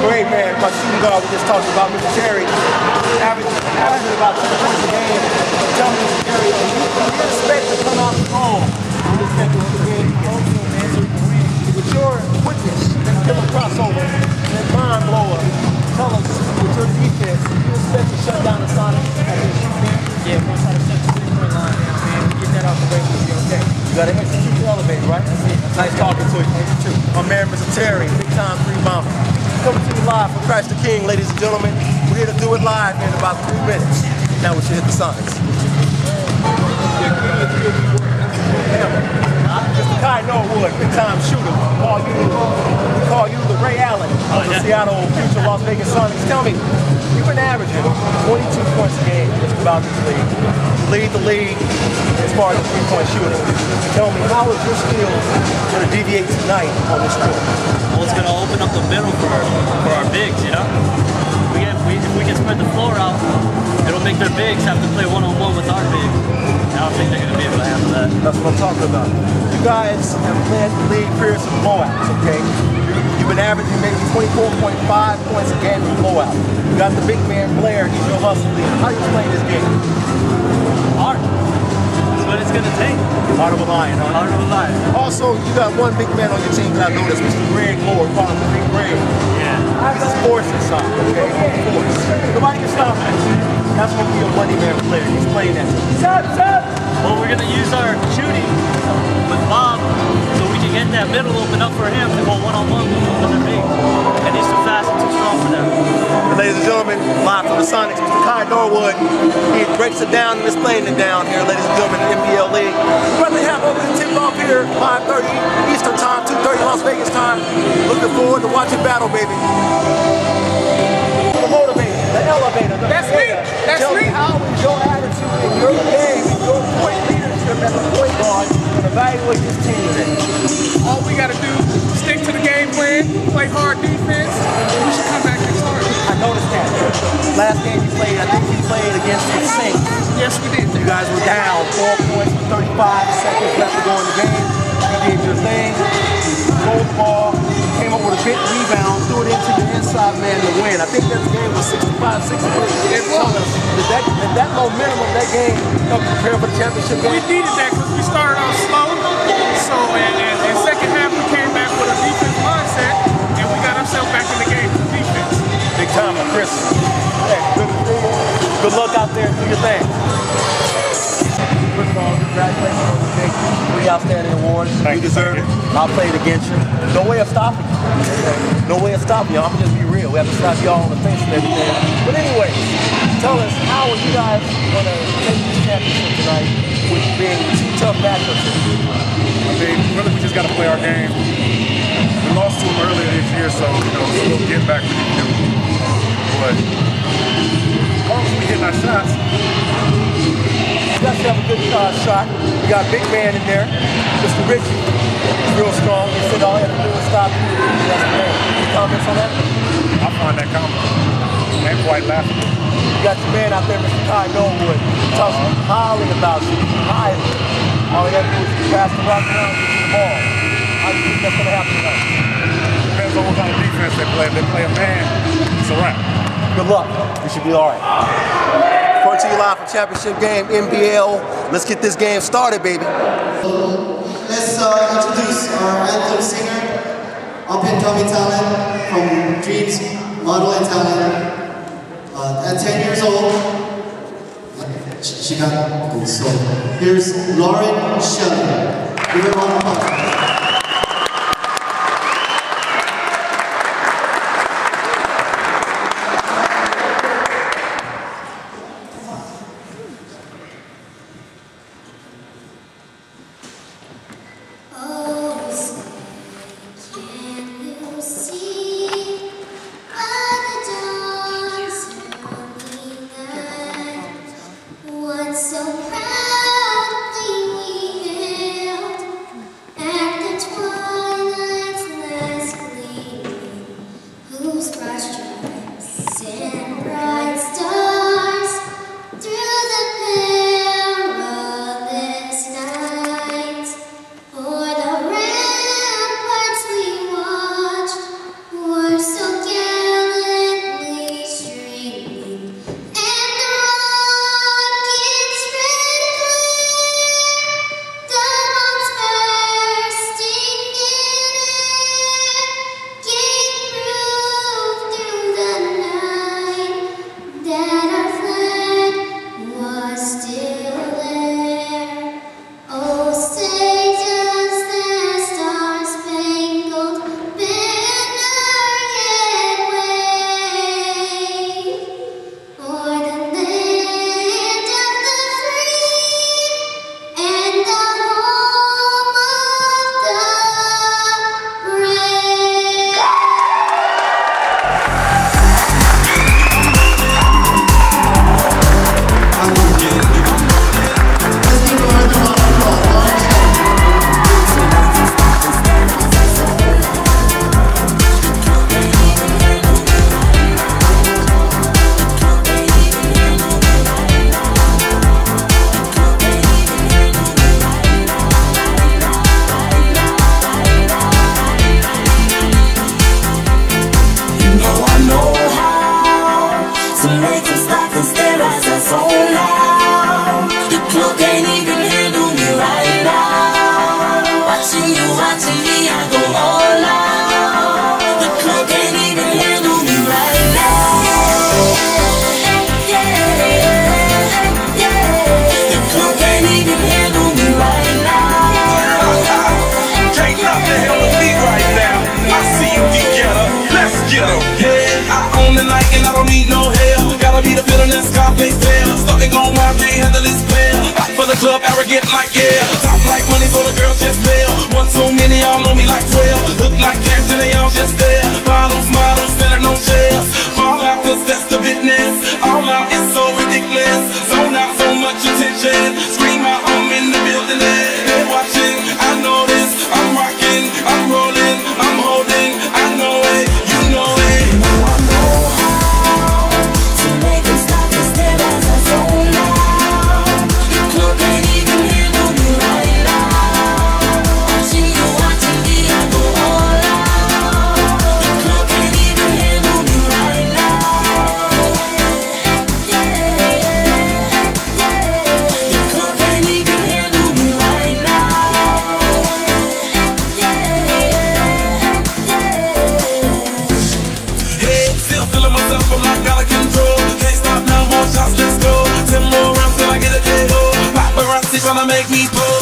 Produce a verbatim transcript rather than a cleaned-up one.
great man, my shooting guard we just talked about, Mister Terry, averaging, averaging about two points a game. Tell me, Mister Terry, do you, do you expect to come out strong in this next game? With your quickness and killer crossover and mind blower, tell us, with your defense, do you expect to shut down the Sonics at this shooting? Yeah, we're going to try to shut the three-point line down, man. We get that off the way, we'll be okay. You got to execute the elevator, right? That's it. Nice talking to you. My man, Mister Terry, big time three bomber. Coming to you live from Christ the King, ladies and gentlemen. We're here to do it live in about three minutes. Now we should hit the Sonics. Mister Kai Norwood, big time shooter. We call you, we call you the Ray Allen of the Seattle future Las Vegas Sonics. Tell me, you've been averaging twenty-two points a game just about this league. You lead the league as far as the three-point shooting. Tell me, how is your skills going to deviate tonight on this court? Well, it's going to open up the middle for our, for our bigs, you know? We get, we, if we can spread the floor out, it'll make their bigs have to play one-on-one with our bigs. I don't think they're going to be able to handle that. That's what I'm talking about. You guys have led the league periods of blowouts, okay? You've been averaging maybe twenty-four point five points a game in blowout. You got the big man Blair, he's your hustle leader. How are you playing this game? Hard. That's what it's going to take. Heart of a lion, huh? Heart of a lion. Also, you got one big man on your team that I noticed, Mister Greg Moore, call him the Big Greg. Yeah. He's a sports inside, okay? Sports. Nobody can stop him. That's going to be a money man player. He's playing that. Shut up! Well, we're going to use our shooting with Bob so we can get that middle open up for him to go one-on-one with another big. And he's too fast and too strong for them. And ladies and gentlemen, live from the Sonics, Mister Kai Norwood. He breaks it down and is playing it down here, ladies and gentlemen, in the N B L League. We're about to have over the tip-off here, five thirty Eastern time, two thirty Las Vegas time. Looking forward to watching battle, baby. The motivator, the elevator, the That's me. That's Tell me. me, how is your attitude in your game, in your point leadership as a point guard, and evaluate this team today? All we got to do is stick to the game plan, play hard defense, and we should come back next hard. I noticed that. Last game you played, I think you played against the Saints. Yes, we did. You guys were down four points with thirty-five seconds left to go in the game. You did your thing. You rolled the ball, came up with a big rebound, threw it into your inside man to win. I think that game was sixty-five sixty-three. It was. Did that, did that momentum of that game help prepare for the championship game? We needed that because we started off slow. So, and, and, and second half we came back with a defense mindset, and we got ourselves back in the game for defense. Big time, Chris. Hey, good, good luck out there. Do your thing. First of all, congratulations on the big three outstanding awards. Thank you you, deserve it. I'll play it against you. No way of stopping you. No way of stopping you. I'm gonna just be real. We have to slap y'all on the face and everything. But anyway, tell us, how are you guys gonna take this championship tonight with being two tough matchups? I mean, really, we just got to play our game. We lost to them earlier this year, so, you know, it's a little get back we need to do. But as long as we hitting our shots. You guys have a good uh, shot. You got a big man in there, Mister Richie. He's real strong. He said all he had to do was stop you. That's the man. Any comments on that? I find that comment and quite laughable. You got your man out there, Mister Kai Norwood. He talks highly about you. Highly. All he had to do is pass the rock around and get you the ball. How do you think that's going to happen tonight? Depends on what kind of defense they play. If they play a man, it's a wrap. Good luck. You should be all right. Coming to you live from championship game, N B L. Let's get this game started, baby. Let's uh, introduce our anthem singer, up-and-coming talent from Dreams Modeling Talent. Uh, at ten years old, she got good. So here's Lauren Shelley. Give her a round of applause. So proudly we held club arrogant like yeah. Top like money so the girls just bail. One too many, y'all know me like twelve. Look like cash and they all just there. Bottles, models, better no shares. Fall out cause that's the business. All out is so ridiculous. Zone out so much attention. Scream out, I'm in the building. They're watching, I know this. I'm rocking, I'm rolling, I'm holding. I know it, you know it. I know how to make them stop and stare as I zone out. The club can't even handle me right now. Watching you, watching me, I go all out. The club can't even handle me right now. Yeah, yeah. The club can't even handle me right now. Yeah, yeah. Hey, still feeling myself, I'm like out of control. Can't stop now, more shots, let's go. Ten more rounds till I get a K O. Paparazzi tryna make me pose.